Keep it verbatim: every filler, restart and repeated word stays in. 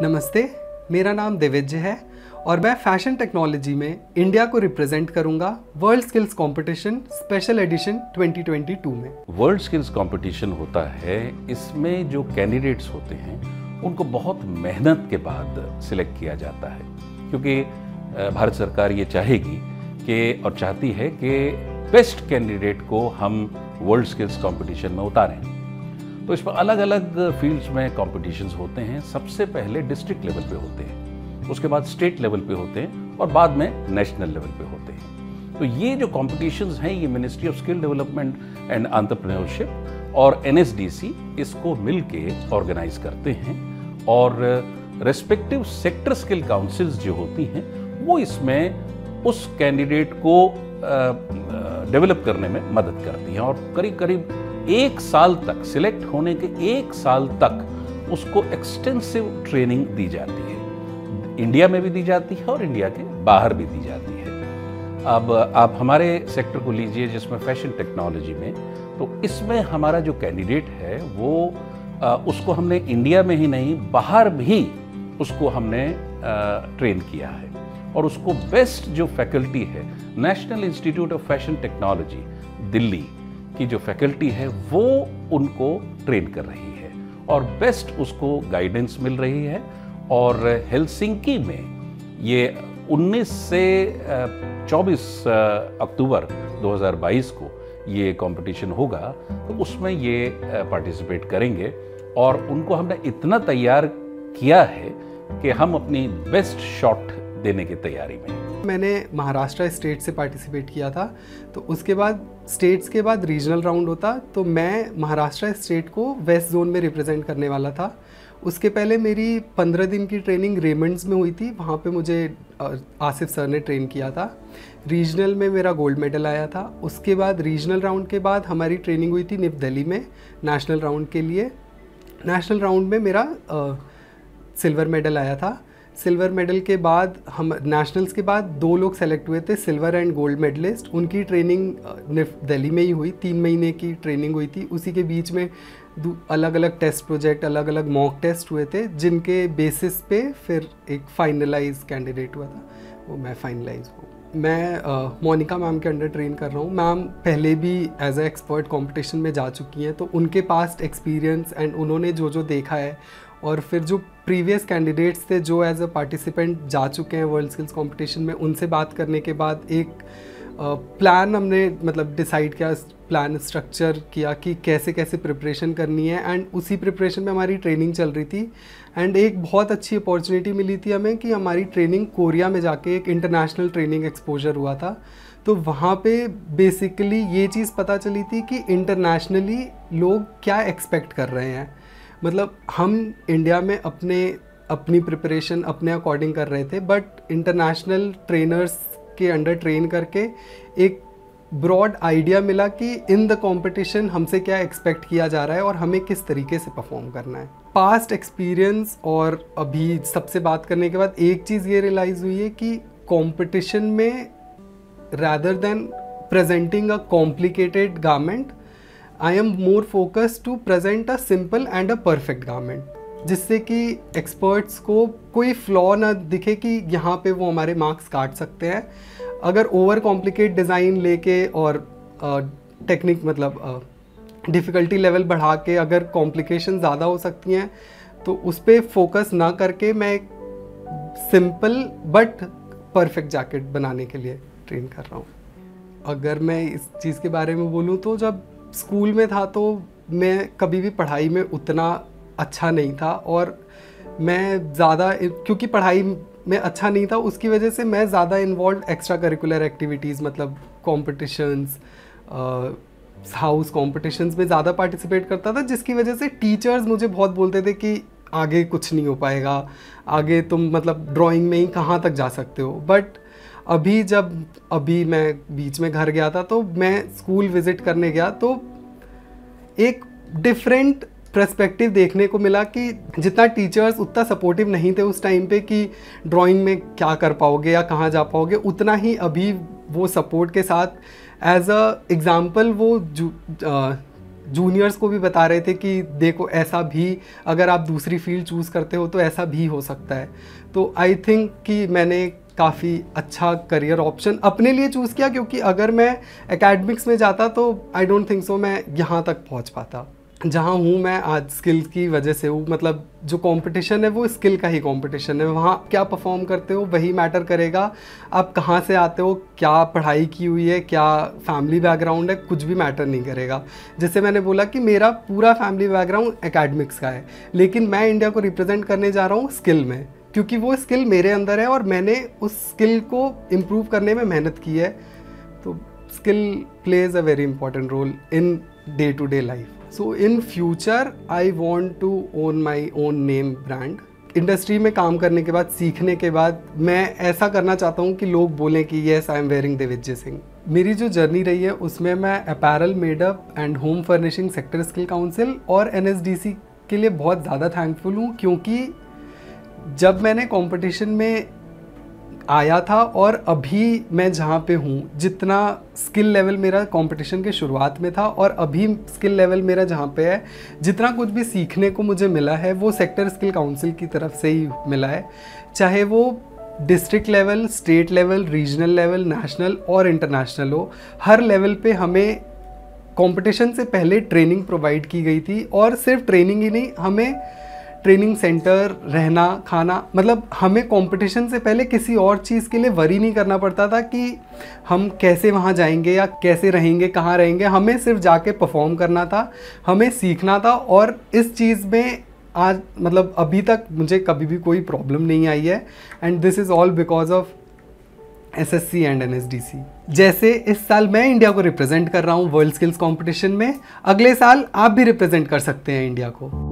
नमस्ते, मेरा नाम दिव्यज्य है और मैं फैशन टेक्नोलॉजी में इंडिया को रिप्रेजेंट करूंगा world skills competition special edition twenty twenty two में। वर्ल्ड स्किल्स कंपटीशन होता है, इसमें जो कैंडिडेट्स होते हैं उनको बहुत मेहनत के बाद सिलेक्ट किया जाता है, क्योंकि भारत सरकार ये चाहेगी कि और चाहती है कि बेस्ट कैंडिडेट को हम वर्ल्ड स्किल्स कंपटीशन में उतारें। तो इसमें अलग अलग फील्ड्स में कॉम्पिटिशन्स होते हैं। सबसे पहले डिस्ट्रिक्ट लेवल पे होते हैं, उसके बाद स्टेट लेवल पे होते हैं और बाद में नेशनल लेवल पे होते हैं। तो ये जो कॉम्पिटिशन्स हैं ये ministry of skill development and entrepreneurship और एन एस डी सी इसको मिल के ऑर्गेनाइज करते हैं और रेस्पेक्टिव सेक्टर स्किल काउंसिल्स जो होती हैं वो इसमें उस कैंडिडेट को डेवलप करने में मदद करती हैं और करीब करीब एक साल तक, सिलेक्ट होने के एक साल तक उसको एक्सटेंसिव ट्रेनिंग दी जाती है। इंडिया में भी दी जाती है और इंडिया के बाहर भी दी जाती है। अब आप हमारे सेक्टर को लीजिए जिसमें फैशन टेक्नोलॉजी में, तो इसमें हमारा जो कैंडिडेट है वो आ, उसको हमने इंडिया में ही नहीं बाहर भी उसको हमने आ, ट्रेन किया है और उसको बेस्ट जो फैकल्टी है national institute of fashion technology Delhi की जो फैकल्टी है वो उनको ट्रेन कर रही है और बेस्ट उसको गाइडेंस मिल रही है। और हेलसिंकी में ये उन्नीस से चौबीस अक्टूबर दो हज़ार बाईस को ये कंपटीशन होगा, तो उसमें ये पार्टिसिपेट करेंगे और उनको हमने इतना तैयार किया है कि हम अपनी बेस्ट शॉट देने की तैयारी में। मैंने महाराष्ट्र स्टेट से पार्टिसिपेट किया था, तो उसके बाद स्टेट्स के बाद रीजनल राउंड होता, तो मैं महाराष्ट्र स्टेट को वेस्ट जोन में रिप्रेजेंट करने वाला था। उसके पहले मेरी पंद्रह दिन की ट्रेनिंग रेमंड्स में हुई थी, वहाँ पे मुझे आसिफ सर ने ट्रेन किया था। रीजनल में मेरा गोल्ड मेडल आया था। उसके बाद रीजनल राउंड के बाद हमारी ट्रेनिंग हुई थी निव दिल्ली में नेशनल राउंड के लिए। नेशनल राउंड में मेरा आ, सिल्वर मेडल आया था। सिल्वर मेडल के बाद हम नेशनल्स के बाद दो लोग सेलेक्ट हुए थे, सिल्वर एंड गोल्ड मेडलिस्ट। उनकी ट्रेनिंग दिल्ली में ही हुई, तीन महीने की ट्रेनिंग हुई थी। उसी के बीच में अलग अलग टेस्ट प्रोजेक्ट, अलग अलग मॉक टेस्ट हुए थे, जिनके बेसिस पे फिर एक फाइनलाइज कैंडिडेट हुआ था, वो मैं फाइनलाइज हूँ। मैं मोनिका मैम के अंडर ट्रेन कर रहा हूँ। मैम पहले भी एज ए एक्सपर्ट कंपटीशन में जा चुकी हैं, तो उनके पास्ट एक्सपीरियंस एंड उन्होंने जो जो देखा है और फिर जो प्रीवियस कैंडिडेट्स थे जो एज अ पार्टिसिपेंट जा चुके हैं वर्ल्ड स्किल्स कंपटीशन में, उनसे बात करने के बाद एक प्लान uh, हमने मतलब डिसाइड किया, प्लान स्ट्रक्चर किया कि कैसे कैसे प्रिपरेशन करनी है। एंड उसी प्रिपरेशन में हमारी ट्रेनिंग चल रही थी एंड एक बहुत अच्छी अपॉर्चुनिटी मिली थी हमें कि हमारी ट्रेनिंग कोरिया में जाके एक इंटरनेशनल ट्रेनिंग एक्सपोजर हुआ था। तो वहाँ पे बेसिकली ये चीज़ पता चली थी कि इंटरनेशनली लोग क्या एक्सपेक्ट कर रहे हैं। मतलब हम इंडिया में अपने अपनी प्रिपरेशन अपने अकॉर्डिंग कर रहे थे, बट इंटरनेशनल ट्रेनर्स के अंडर ट्रेन करके एक ब्रॉड आइडिया मिला कि इन द कंपटीशन हमसे क्या एक्सपेक्ट किया जा रहा है और हमें किस तरीके से परफॉर्म करना है। पास्ट एक्सपीरियंस और अभी सबसे बात करने के बाद एक चीज़ ये रियलाइज़ हुई है कि कंपटीशन में rather than presenting a complicated garment, I am more focused to present a simple and a perfect garment, जिससे कि एक्सपर्ट्स को कोई फ्लॉ ना दिखे कि यहाँ पे वो हमारे मार्क्स काट सकते हैं। अगर ओवर कॉम्प्लिकेट डिज़ाइन लेके और टेक्निक uh, मतलब डिफ़िकल्टी uh, लेवल बढ़ा के अगर कॉम्प्लिकेशन ज़्यादा हो सकती हैं, तो उस पर फोकस ना करके मैं एक सिंपल बट परफेक्ट जैकेट बनाने के लिए ट्रेन कर रहा हूँ। अगर मैं इस चीज़ के बारे में बोलूँ तो जब स्कूल में था तो मैं कभी भी पढ़ाई में उतना अच्छा नहीं था और मैं ज़्यादा, क्योंकि पढ़ाई में अच्छा नहीं था उसकी वजह से मैं ज़्यादा इन्वॉल्व एक्स्ट्रा करिकुलर एक्टिविटीज़ मतलब कॉम्पिटिशन्स, हाउस कॉम्पिटिशन्स में ज़्यादा पार्टिसिपेट करता था, जिसकी वजह से टीचर्स मुझे बहुत बोलते थे कि आगे कुछ नहीं हो पाएगा, आगे तुम मतलब ड्राइंग में ही कहाँ तक जा सकते हो। बट अभी जब अभी मैं बीच में घर गया था तो मैं स्कूल विज़िट करने गया तो एक डिफरेंट पर्सपेक्टिव देखने को मिला कि जितना टीचर्स उतना सपोर्टिव नहीं थे उस टाइम पे कि ड्राइंग में क्या कर पाओगे या कहाँ जा पाओगे, उतना ही अभी वो सपोर्ट के साथ एज अ एग्ज़ाम्पल वो जूनियर्स को भी बता रहे थे कि देखो ऐसा भी, अगर आप दूसरी फील्ड चूज़ करते हो तो ऐसा भी हो सकता है। तो आई थिंक कि मैंने काफ़ी अच्छा करियर ऑप्शन अपने लिए चूज़ किया, क्योंकि अगर मैं एकेडमिक्स में जाता तो आई डोंट थिंक सो मैं यहाँ तक पहुँच पाता जहाँ हूँ मैं आज। स्किल की वजह से हूँ, मतलब जो कंपटीशन है वो स्किल का ही कंपटीशन है। वहाँ क्या परफॉर्म करते हो वही मैटर करेगा। आप कहाँ से आते हो, क्या पढ़ाई की हुई है, क्या फैमिली बैकग्राउंड है, कुछ भी मैटर नहीं करेगा। जैसे मैंने बोला कि मेरा पूरा फैमिली बैकग्राउंड एकेडमिक्स का है, लेकिन मैं इंडिया को रिप्रेजेंट करने जा रहा हूँ स्किल में, क्योंकि वो स्किल मेरे अंदर है और मैंने उस स्किल को इम्प्रूव करने में मेहनत की है। तो skill plays a very important role in day to day life. So in future I want to own my own name brand. Industry में काम करने के बाद, सीखने के बाद, मैं ऐसा करना चाहता हूँ कि लोग बोलें कि yes I am wearing Digvijay Singh. मेरी जो जर्नी रही है उसमें मैं apparel, made up and home furnishing sector skill council और एन एस डी सी के लिए बहुत ज़्यादा थैंकफुल हूँ, क्योंकि जब मैंने कंपटीशन में आया था और अभी मैं जहाँ पे हूँ, जितना स्किल लेवल मेरा कंपटीशन के शुरुआत में था और अभी स्किल लेवल मेरा जहाँ पे है, जितना कुछ भी सीखने को मुझे मिला है वो सेक्टर स्किल काउंसिल की तरफ से ही मिला है। चाहे वो district level, state level, regional level, national और इंटरनेशनल हो, हर लेवल पे हमें कंपटीशन से पहले ट्रेनिंग प्रोवाइड की गई थी। और सिर्फ ट्रेनिंग ही नहीं, हमें ट्रेनिंग सेंटर, रहना, खाना, मतलब हमें कंपटीशन से पहले किसी और चीज़ के लिए वरी नहीं करना पड़ता था कि हम कैसे वहाँ जाएंगे या कैसे रहेंगे, कहाँ रहेंगे। हमें सिर्फ जाके परफॉर्म करना था, हमें सीखना था। और इस चीज़ में आज, मतलब अभी तक मुझे कभी भी कोई प्रॉब्लम नहीं आई है। And this is all because of S S C and N S D C. जैसे इस साल मैं इंडिया को रिप्रेजेंट कर रहा हूँ वर्ल्ड स्किल्स कंपटीशन में, अगले साल आप भी रिप्रेजेंट कर सकते हैं इंडिया को।